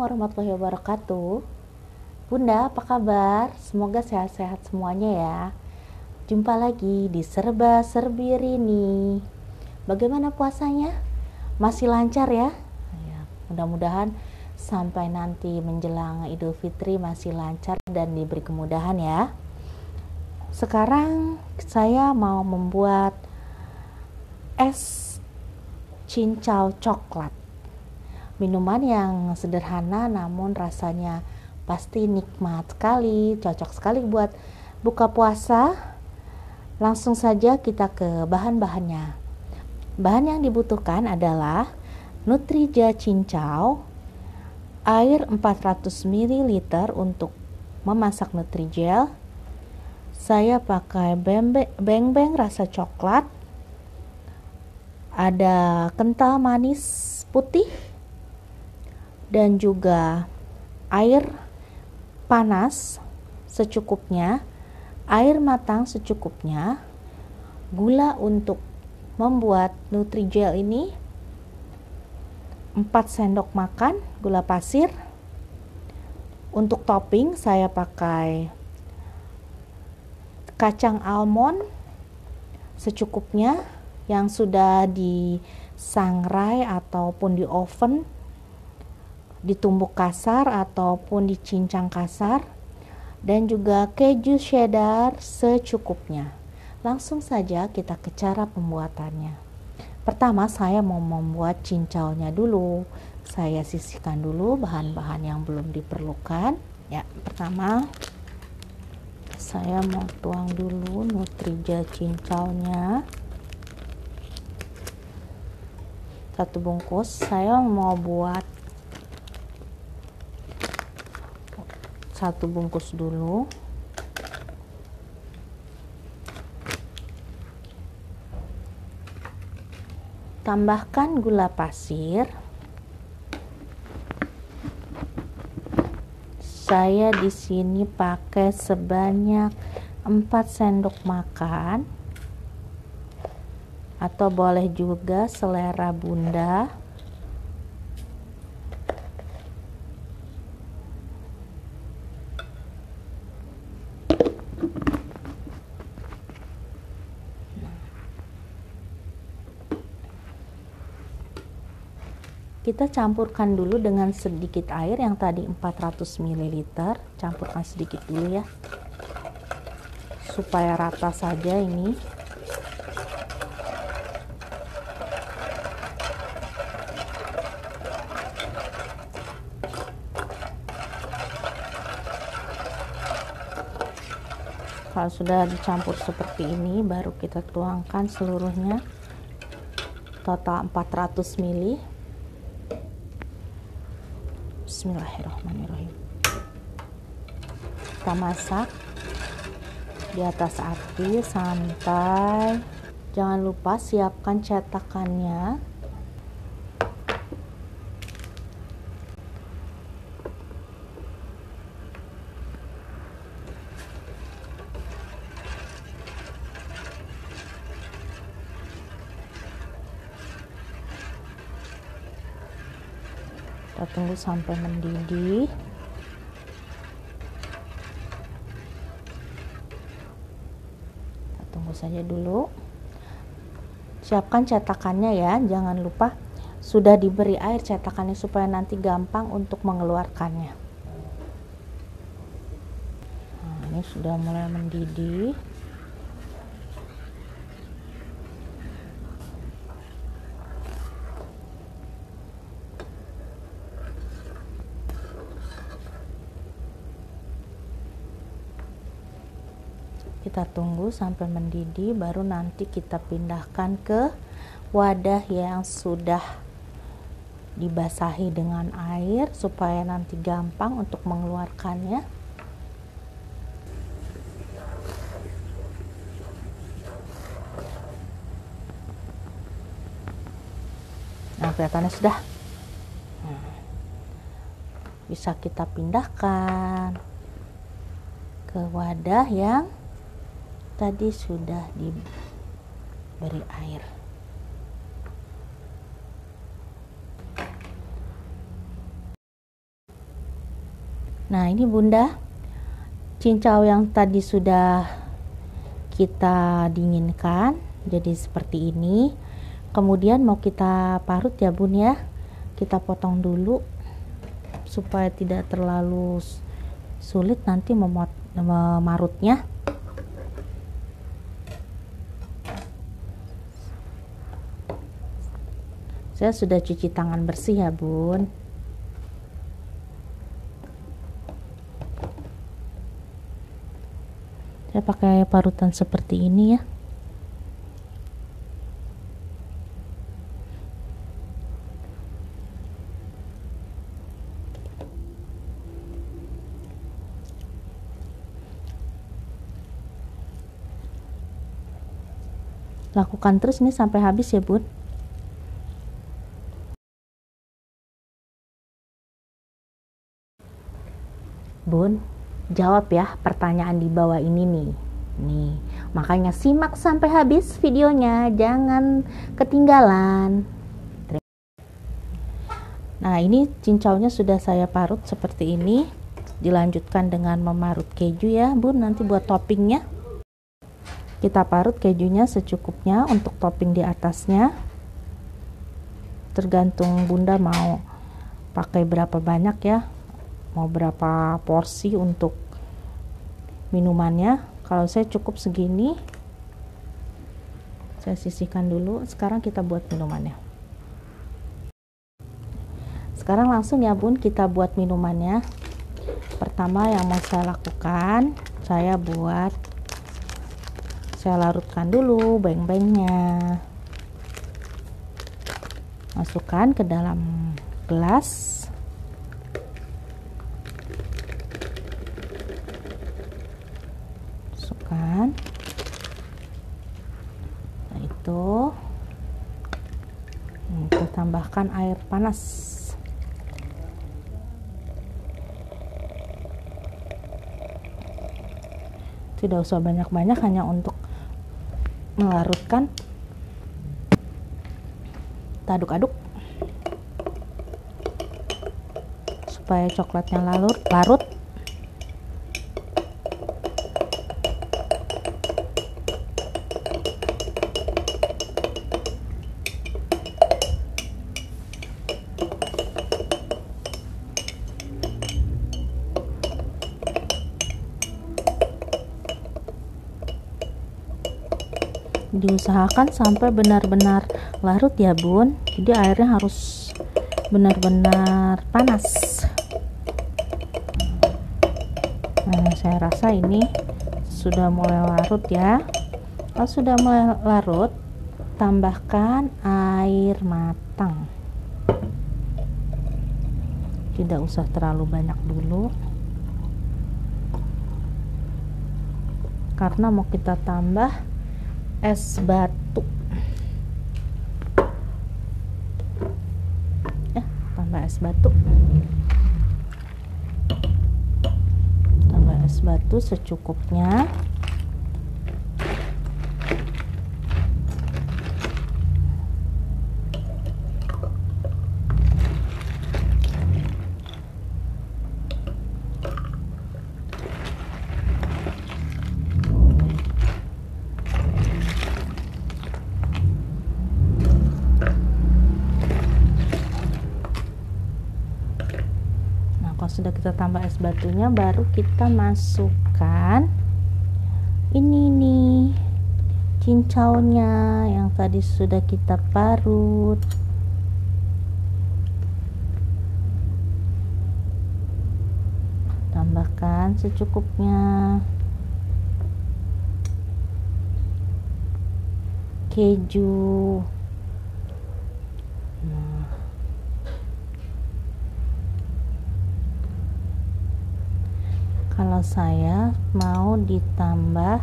warahmatullahi wabarakatuh. Bunda, apa kabar? Semoga sehat-sehat semuanya ya. Jumpa lagi di Serba Serbi Rini. Bagaimana puasanya? Masih lancar ya? Mudah-mudahan sampai nanti menjelang Idul Fitri masih lancar dan diberi kemudahan ya. Sekarang saya mau membuat es cincau coklat. Minuman yang sederhana namun rasanya pasti nikmat sekali, cocok sekali buat buka puasa. Langsung saja kita ke bahan-bahannya. Bahan yang dibutuhkan adalah Nutrija cincau, air 400 ml untuk memasak Nutrijel. Saya pakai beng-beng rasa coklat, ada kental manis putih, dan juga air panas secukupnya, air matang secukupnya, gula untuk membuat Nutrijel ini 4 sendok makan gula pasir. Untuk topping saya pakai kacang almond secukupnya yang sudah disangrai ataupun di oven, ditumbuk kasar ataupun dicincang kasar, dan juga keju cheddar secukupnya. Langsung saja kita ke cara pembuatannya. Pertama saya mau membuat cincaunya dulu. Saya sisihkan dulu bahan-bahan yang belum diperlukan. Ya, pertama saya mau tuang dulu Nutrija cincaunya. 1 bungkus. Saya mau buat 1 bungkus dulu. Tambahkan gula pasir. Saya di sini pakai sebanyak 4 sendok makan, atau boleh juga selera Bunda. Kita campurkan dulu dengan sedikit air yang tadi 400 ml. Campurkan sedikit dulu ya, supaya rata saja ini. Kalau sudah dicampur seperti ini, baru kita tuangkan seluruhnya, total 400 ml. Bismillahirrahmanirrahim. Kita masak di atas api santai. Jangan lupa siapkan cetakannya. Kita tunggu sampai mendidih. Kita tunggu saja dulu. Siapkan cetakannya ya, jangan lupa sudah diberi air cetakannya supaya nanti gampang untuk mengeluarkannya. Nah, ini sudah mulai mendidih. Kita tunggu sampai mendidih, baru nanti kita pindahkan ke wadah yang sudah dibasahi dengan air supaya nanti gampang untuk mengeluarkannya. Nah, kelihatannya sudah. Bisa kita pindahkan ke wadah yang tadi sudah diberi air. Nah, ini Bunda, cincau yang tadi sudah kita dinginkan jadi seperti ini. Kemudian mau kita parut ya Bun ya. Kita potong dulu supaya tidak terlalu sulit nanti memarutnya. Saya sudah cuci tangan bersih ya Bun. Saya pakai parutan seperti ini ya. Lakukan terus ini sampai habis ya Bun. Bun, jawab ya pertanyaan di bawah ini nih. Makanya simak sampai habis videonya, jangan ketinggalan. Nah, ini cincaunya sudah saya parut seperti ini. Dilanjutkan dengan memarut keju ya Bun, nanti buat toppingnya. Kita parut kejunya secukupnya untuk topping di atasnya. Tergantung Bunda mau pakai berapa banyak ya. Mau berapa porsi untuk minumannya. Kalau saya cukup segini, saya sisihkan dulu. Sekarang kita buat minumannya. Sekarang langsung ya Bun, kita buat minumannya. Pertama yang mau saya lakukan, saya larutkan dulu beng-bengnya. Masukkan ke dalam gelas. Nah, itu kita tambahkan air panas. Tidak usah banyak-banyak, hanya untuk melarutkan. Kita aduk-aduk supaya coklatnya larut. Diusahakan sampai benar-benar larut ya Bun, jadi airnya harus benar-benar panas. Nah, saya rasa ini sudah mulai larut ya. Kalau sudah mulai larut, tambahkan air matang. Tidak usah terlalu banyak dulu, karena mau kita tambah es batu ya. Tambah es batu secukupnya. Sudah kita tambah es batunya, baru kita masukkan ini nih cincaunya yang tadi sudah kita parut. Tambahkan secukupnya. Keju. Kalau saya mau tambah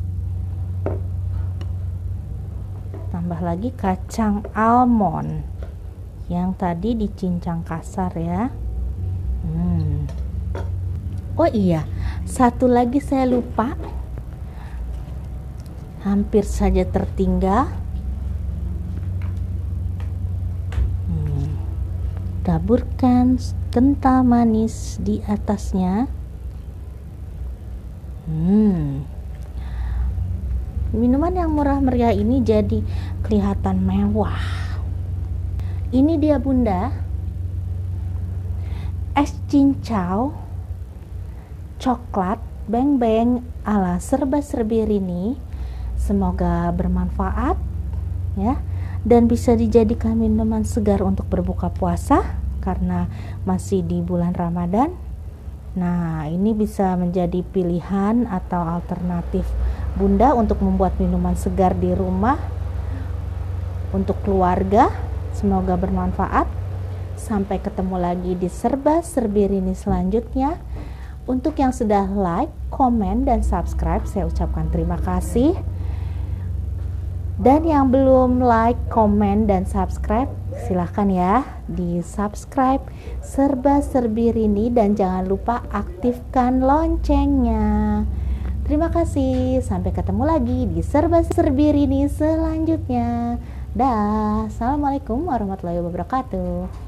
lagi kacang almond yang tadi dicincang kasar ya. Oh iya, satu lagi saya lupa, hampir saja tertinggal. taburkan kental manis di atasnya. Minuman yang murah meriah ini jadi kelihatan mewah. Ini dia Bunda, es cincau coklat beng-beng ala serba-serbi Rini. Semoga bermanfaat ya, dan bisa dijadikan minuman segar untuk berbuka puasa karena masih di bulan Ramadan. Nah, ini bisa menjadi pilihan atau alternatif Bunda untuk membuat minuman segar di rumah untuk keluarga. Semoga bermanfaat. Sampai ketemu lagi di serba-serbi Rini selanjutnya. Untuk yang sudah like, komen, dan subscribe, saya ucapkan terima kasih. Dan yang belum like, komen, dan subscribe, silahkan ya di subscribe serba-serbi Rini, dan jangan lupa aktifkan loncengnya. Terima kasih, sampai ketemu lagi di serba-serbi Rini selanjutnya. Dah, assalamualaikum warahmatullahi wabarakatuh.